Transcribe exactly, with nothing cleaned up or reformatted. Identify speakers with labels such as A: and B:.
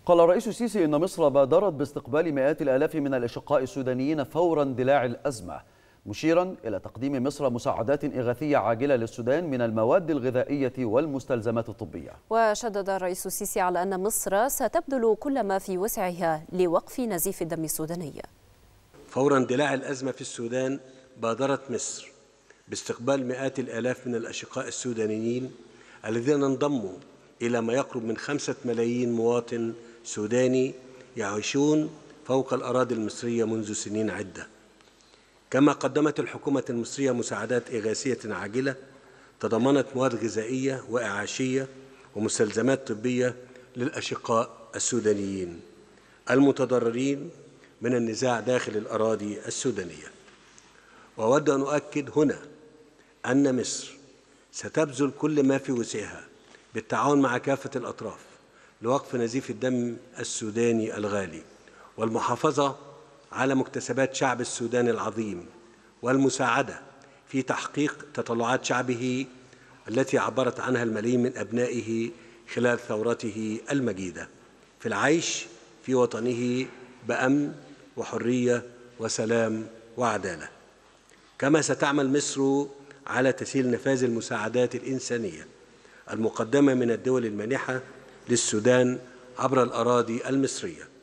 A: قال الرئيس السيسي إن مصر بادرت باستقبال مئات الآلاف من الأشقاء السودانيين فور اندلاع الأزمة، مشيرا إلى تقديم مصر مساعدات إغاثية عاجلة للسودان من المواد الغذائية والمستلزمات الطبية.
B: وشدد الرئيس السيسي على أن مصر ستبذل كل ما في وسعها لوقف نزيف الدم السوداني.
C: فور اندلاع الأزمة في السودان بادرت مصر باستقبال مئات الآلاف من الأشقاء السودانيين الذين انضموا إلى ما يقرب من خمسة ملايين مواطن سوداني يعيشون فوق الأراضي المصرية منذ سنين عدة. كما قدمت الحكومة المصرية مساعدات إغاثية عاجلة تضمنت مواد غذائية وإعاشية ومستلزمات طبية للأشقاء السودانيين المتضررين من النزاع داخل الأراضي السودانية. وأود أن أؤكد هنا أن مصر ستبذل كل ما في وسعها بالتعاون مع كافة الأطراف لوقف نزيف الدم السوداني الغالي والمحافظة على مكتسبات شعب السودان العظيم والمساعدة في تحقيق تطلعات شعبه التي عبرت عنها الملايين من أبنائه خلال ثورته المجيدة في العيش في وطنه بأمن وحرية وسلام وعدالة. كما ستعمل مصر على تسهيل نفاذ المساعدات الإنسانية المقدمة من الدول المانحة للسودان عبر الأراضي المصرية